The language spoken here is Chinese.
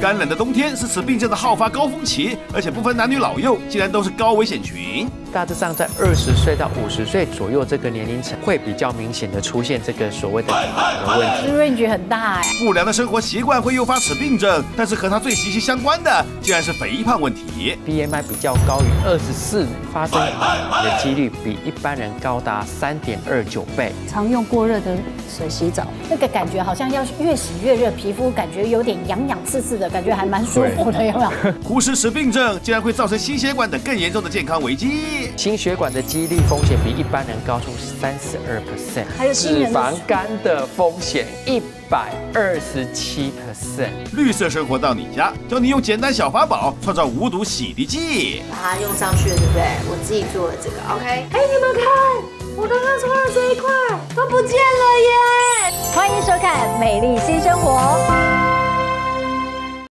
干冷的冬天是此病症的好发高峰期，而且不分男女老幼，竟然都是高危险群。 大致上在20岁到50岁左右这个年龄层，会比较明显的出现这个所谓的问题。 range 很大哎。 不良的生活习惯会诱发此病症，但是和它最息息相关的，竟然是肥胖问题。 BMI 比较高于24，发生癌的几率比一般人高达3.29倍。 常用过热的水洗澡，那个感觉好像要越洗越热，皮肤感觉有点痒痒刺刺的，感觉还蛮舒服的，有没有？ 忽视此病症，竟然会造成心血管等更严重的健康危机。 心血管的几率风险比一般人高出32%， 还有脂肪肝的风险127%。 绿色生活到你家，教你用简单小法宝创造无毒洗涤剂。 把它用上去了，对不对？我自己做的这个 ，OK。哎，你们看，我刚刚搓的这一块都不见了耶！ 欢迎收看《美丽新生活》。